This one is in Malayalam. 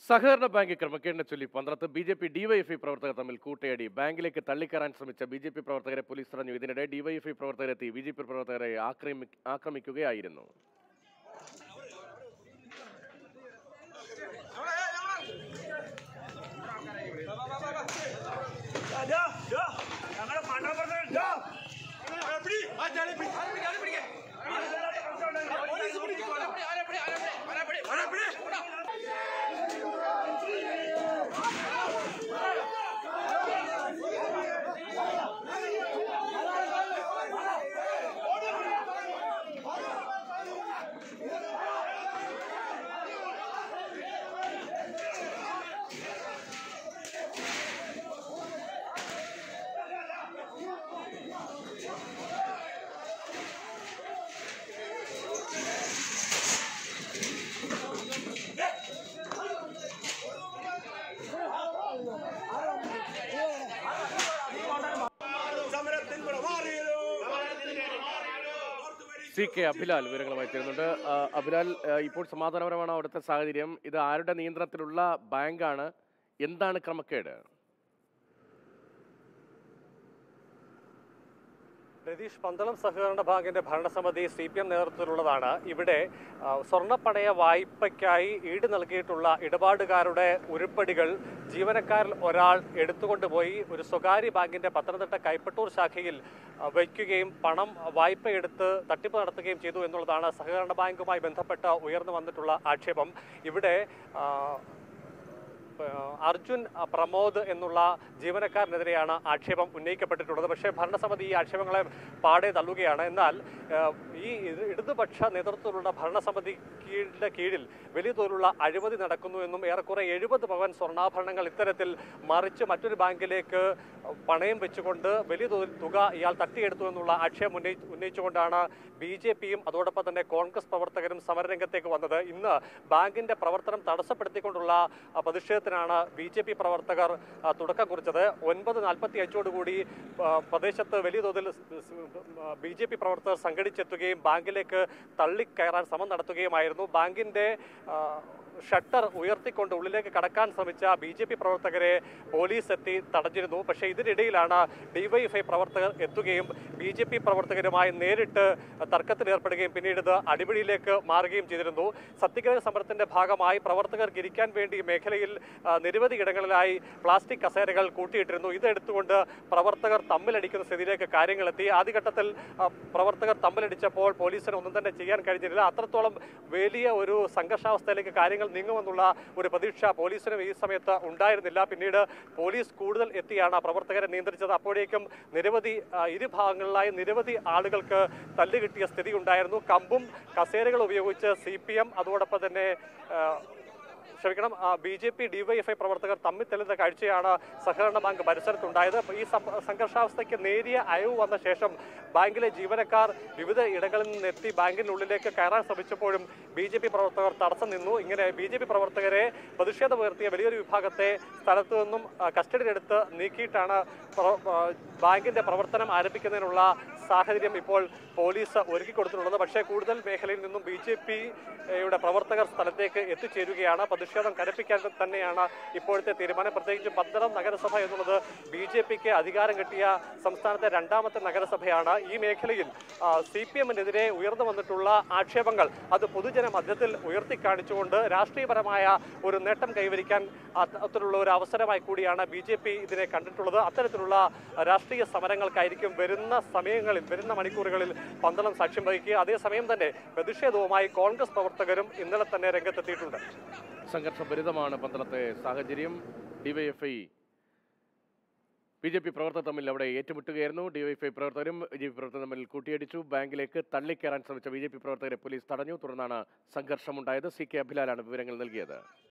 സഹകരണ ബാങ്ക് ക്രമക്കേടിനെ ചൊല്ലി പന്ത്രണ്ട് ബി.ജെ.പി. ഡിവൈഎഫ്ഐ പ്രവർത്തകർ തമ്മിൽ കൂട്ടയടി. ബാങ്കിലേക്ക് തള്ളിക്കയറാൻ ശ്രമിച്ച ബി.ജെ.പി. പ്രവർത്തകരെ പോലീസ് തടഞ്ഞു. ഇതിനിടെ ഡിവൈഎഫ്ഐ പ്രവർത്തകരെത്തി ബി.ജെ.പി. പ്രവർത്തകരെ ആക്രമിക്കുകയായിരുന്നു. സി.കെ. അഭിലാൽ വിവരങ്ങളുമായി ചേരുന്നുണ്ട്. അഭിലാൽ, ഇപ്പോൾ സമാധാനപരമാണ് അവിടുത്തെ സാഹചര്യം. ഇത് ആരുടെ നിയന്ത്രണത്തിലുള്ള ബാങ്കാണ്? എന്താണ് ക്രമക്കേട്? രതീഷ്, പന്തളം സഹകരണ ബാങ്കിന്റെ ഭരണസമിതി CPM നേതൃത്വത്തിലുള്ളതാണ്. ഇവിടെ സ്വർണ്ണപ്പണയ വായ്പയ്ക്കായി ഈട് നൽകിയിട്ടുള്ള ഇടപാടുകാരുടെ ഉരുപ്പടികൾ ജീവനക്കാരിൽ ഒരാൾ എടുത്തുകൊണ്ടുപോയി ഒരു സ്വകാര്യ ബാങ്കിന്റെ പത്തനംതിട്ട കൈപ്പട്ടൂർ ശാഖയിൽ വയ്ക്കുകയും പണം വായ്പയെടുത്ത് തട്ടിപ്പ് നടത്തുകയും ചെയ്തു എന്നുള്ളതാണ് സഹകരണ ബാങ്കുമായി ബന്ധപ്പെട്ട് ഉയർന്നു വന്നിട്ടുള്ള ആക്ഷേപം. ഇവിടെ അർജുൻ പ്രമോദ് എന്നുള്ള ജീവനക്കാരനെതിരെയാണ് ആക്ഷേപം ഉന്നയിക്കപ്പെട്ടിട്ടുള്ളത്. പക്ഷേ ഭരണസമിതി ഈ ആക്ഷേപങ്ങളെ പാടെ തള്ളുകയാണ്. എന്നാൽ ഈ ഇടതുപക്ഷ നേതൃത്വത്തിലുള്ള ഭരണസമിതിയുടെ കീഴിൽ വലിയ തോതിലുള്ള അഴിമതി നടക്കുന്നു എന്നും ഏറെക്കുറെ 70 പവൻ സ്വർണ്ണാഭരണങ്ങൾ ഇത്തരത്തിൽ മറിച്ച് മറ്റൊരു ബാങ്കിലേക്ക് പണയം വെച്ചുകൊണ്ട് വലിയ തുക ഇയാൾ തട്ടിയെടുത്തു എന്നുള്ള ആക്ഷേപം ഉന്നയിച്ചുകൊണ്ടാണ് BJPയും അതോടൊപ്പം തന്നെ കോൺഗ്രസ് പ്രവർത്തകരും സമരരംഗത്തേക്ക് വന്നത്. ഇന്ന് ബാങ്കിന്റെ പ്രവർത്തനം തടസ്സപ്പെടുത്തിക്കൊണ്ടുള്ള പ്രതിഷേധത്തിനാണ് BJP പ്രവർത്തകർ തുടക്കം കുറിച്ചത്. 9:45 പ്രദേശത്ത് വലിയ തോതിൽ BJP പ്രവർത്തകർ സംഘടിച്ചെത്തുകയും ബാങ്കിലേക്ക് തള്ളിക്കയറാൻ ശ്രമം നടത്തുകയുമായിരുന്നു. ബാങ്കിന്റെ ഷട്ടർ ഉയർത്തിക്കൊണ്ട് ഉള്ളിലേക്ക് കടക്കാൻ ശ്രമിച്ച BJP പ്രവർത്തകരെ പോലീസ് എത്തി തടഞ്ഞിരുന്നു. പക്ഷേ ഇതിനിടയിലാണ് ഡിവൈഎഫ്ഐ പ്രവർത്തകർ എത്തുകയും BJP പ്രവർത്തകരുമായി നേരിട്ട് തർക്കത്തിലേർപ്പെടുകയും പിന്നീട് ഇത് അടിപിടിയിലേക്ക് മാറുകയും ചെയ്തിരുന്നു. സത്യഗ്രഹ സമരത്തിന്റെ ഭാഗമായി പ്രവർത്തകർക്ക് ഇരിക്കാൻ വേണ്ടി മേഖലയിൽ നിരവധി ഇടങ്ങളിലായി പ്ലാസ്റ്റിക് കസേരകൾ കൂട്ടിയിട്ടിരുന്നു. ഇതെടുത്തുകൊണ്ട് പ്രവർത്തകർ തമ്മിലടിക്കുന്ന സ്ഥിതിയിലേക്ക് കാര്യങ്ങളെത്തി. ആദ്യഘട്ടത്തിൽ പ്രവർത്തകർ തമ്മിലടിച്ചപ്പോൾ പോലീസിന് ഒന്നും തന്നെ ചെയ്യാൻ കഴിഞ്ഞില്ല. അത്രത്തോളം വലിയ ഒരു സംഘർഷാവസ്ഥയിലേക്ക് കാര്യങ്ങൾ നീങ്ങുമെന്നുള്ള ഒരു പ്രതീക്ഷ പോലീസിനും ഈ സമയത്ത് ഉണ്ടായിരുന്നില്ല. പിന്നീട് പോലീസ് കൂടുതൽ എത്തിയാണ് പ്രവർത്തകരെ നിയന്ത്രിച്ചത്. അപ്പോഴേക്കും ഇരുഭാഗങ്ങളിലായി നിരവധി ആളുകൾക്ക് തല്ലുകിട്ടിയ സ്ഥിതി ഉണ്ടായിരുന്നു. കമ്പും കസേരകൾ ഉപയോഗിച്ച് CPM അതോടൊപ്പം തന്നെ BJP ഡിവൈഎഫ്ഐ പ്രവർത്തകർ തമ്മിൽ തെളിഞ്ഞ കാഴ്ചയാണ് സഹകരണ ബാങ്ക് പരിസരത്തുണ്ടായത്. ഈ സംഘർഷാവസ്ഥയ്ക്ക് നേരിയ അയവ് വന്ന ശേഷം ബാങ്കിലെ ജീവനക്കാർ വിവിധ ഇടങ്ങളിൽ നിന്നെത്തി ബാങ്കിനുള്ളിലേക്ക് കയറാൻ ശ്രമിച്ചപ്പോഴും BJP പ്രവർത്തകർ തടസ്സം നിന്നു. ഇങ്ങനെ BJP പ്രവർത്തകരെ പ്രതിഷേധമുയർത്തിയ വലിയൊരു വിഭാഗത്തെ സ്ഥലത്തു നിന്നും കസ്റ്റഡിയിലെടുത്ത് നീക്കിയിട്ടാണ് ബാങ്കിന്റെ പ്രവർത്തനം ആരംഭിക്കുന്നതിനുള്ള സാഹചര്യം ഇപ്പോൾ പോലീസ് ഒരുക്കിക്കൊടുത്തിട്ടുള്ളത്. പക്ഷേ കൂടുതൽ മേഖലയിൽ നിന്നും BJPയുടെ പ്രവർത്തകർ സ്ഥലത്തേക്ക് എത്തിച്ചേരുകയാണ്. പ്രതിഷേധം കനപ്പിക്കാൻ തന്നെയാണ് ഇപ്പോഴത്തെ തീരുമാനം. പ്രത്യേകിച്ച് പന്തളം നഗരസഭ എന്നുള്ളത് BJPക്ക് അധികാരം കിട്ടിയ സംസ്ഥാനത്തെ 2ാമത്തെ നഗരസഭയാണ്. ഈ മേഖലയിൽ CPMനെതിരെ ഉയർന്നു വന്നിട്ടുള്ള ആക്ഷേപങ്ങൾ അത് പൊതുജന മധ്യത്തിൽ ഉയർത്തിക്കാണിച്ചുകൊണ്ട് രാഷ്ട്രീയപരമായ ഒരു നേട്ടം കൈവരിക്കാൻ അത്തരത്തിലുള്ള ഒരു അവസരമായി കൂടിയാണ് BJP ഇതിനെ കണ്ടിട്ടുള്ളത്. അത്തരത്തിലുള്ള രാഷ്ട്രീയ സമരങ്ങൾക്കായിരിക്കും വരുന്ന മണിക്കൂറുകളിൽ പന്തളം സാക്ഷ്യം വഹിക്കുക. അതേസമയം തന്നെ പ്രതിഷേധവുമായി കോൺഗ്രസ് പ്രവർത്തകരും ഇന്നലെ തന്നെ രംഗത്തെത്തിയിട്ടുണ്ട്. സംഘർഷഭരിതമാണ് പന്തളത്തെ സാഹചര്യം. ഡിവൈഎഫ്ഐ BJP പ്രവർത്തകർ തമ്മിൽ അവിടെ ഏറ്റുമുട്ടുകയായിരുന്നു. ഡിവൈഎഫ്ഐ പ്രവർത്തകരും BJP പ്രവർത്തകരും തമ്മിൽ കൂട്ടിയിടിച്ചു. ബാങ്കിലേക്ക് തള്ളിക്കയറാൻ ശ്രമിച്ച BJP പ്രവർത്തകരെ പോലീസ് തടഞ്ഞു. തുടർന്നാണ് സംഘർഷമുണ്ടായത്. CK. അഭിലാലാണ് വിവരങ്ങൾ നൽകിയത്.